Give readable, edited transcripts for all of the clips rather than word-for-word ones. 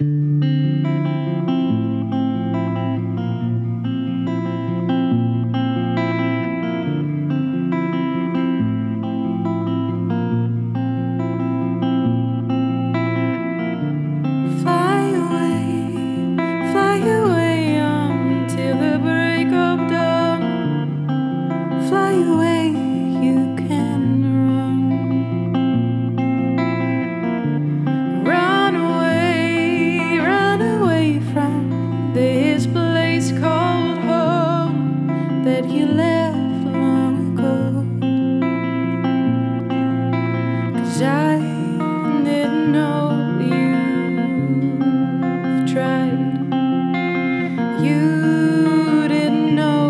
Fly away until the break of dawn. Fly away, you can run. Run away from this place called home that you left long ago. 'Cause I didn't know you've tried. You didn't know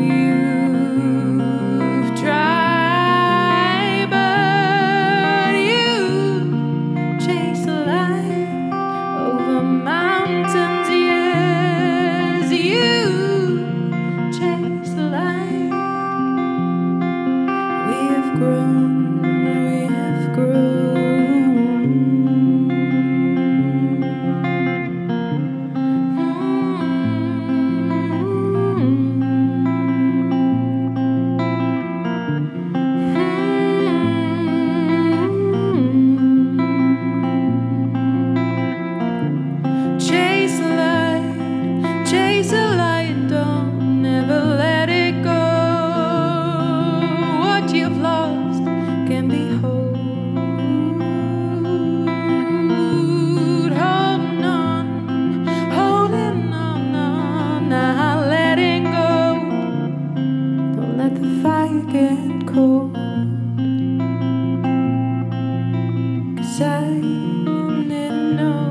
you've tried, but you chase the light over mountains. Yes, you chase the light. We have grown. Chase the light, don't ever let it go. What you've lost can be whole. Holding on, not letting go. Don't let the fire get cold. 'Cause I didn't know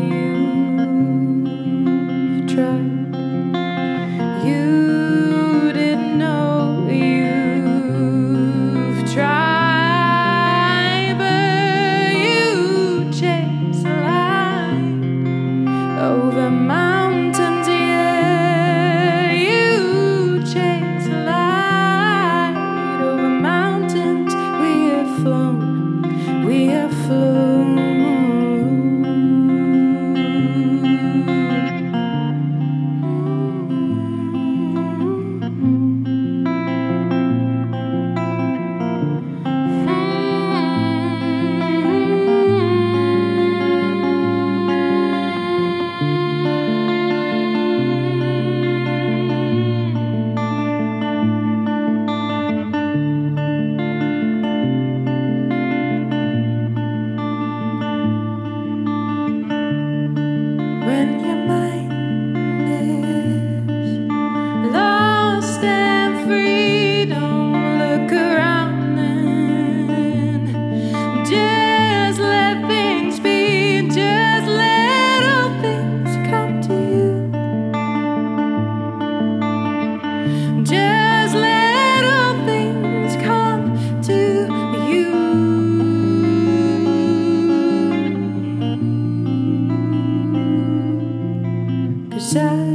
you've tried. You didn't know you've tried, but you chase the light over mountains. Yeah, you chase the light over mountains. We have flown. We have flown. When your mind is lost and free, don't look around and just let things be. Just let all things come to you. Just let all things come to you. 'Cause I